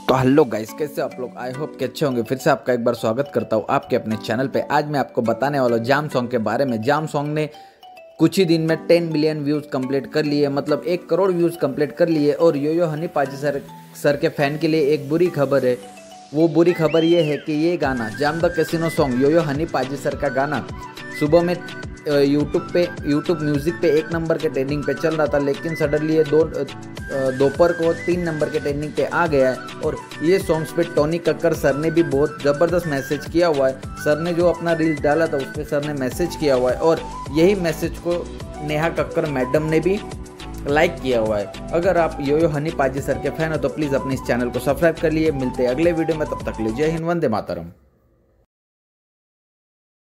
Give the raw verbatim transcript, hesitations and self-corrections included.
तो hello guys, कैसे आप लोग? आई होप कि अच्छे होंगे। फिर से आपका एक बार स्वागत करता हूँ आपके अपने चैनल पे। आज मैं आपको बताने वाला हूँ जाम सॉन्ग के बारे में। जाम सॉन्ग ने कुछ ही दिन में टेन मिलियन व्यूज़ कंप्लीट कर लिए, मतलब एक करोड़ व्यूज़ कंप्लीट कर लिए। और यो यो हनी पाजी सर सर के फ़ैन के लिए एक बुरी खबर है। वो बुरी खबर ये है कि ये गाना jam the casino song, yo yo honey पाजी सर का गाना सुबह में यूट्यूब पे यूट्यूब म्यूज़िक पे एक नंबर के ट्रेंडिंग पे चल रहा था, लेकिन सडनली ये दो दोपहर को तीन नंबर के ट्रेंडिंग पे आ गया है। और ये सॉन्ग्स पे टोनी कक्कर सर ने भी बहुत ज़बरदस्त मैसेज किया हुआ है। सर ने जो अपना रील डाला था उस पर सर ने मैसेज किया हुआ है, और यही मैसेज को नेहा कक्कर मैडम ने भी लाइक किया हुआ है। अगर आप यो यो हनी पाजी सर के फैन हो तो प्लीज़ अपने इस चैनल को सब्सक्राइब कर लिए। मिलते हैं अगले वीडियो में, तब तक लीजिए हिंद, वंदे मातरम।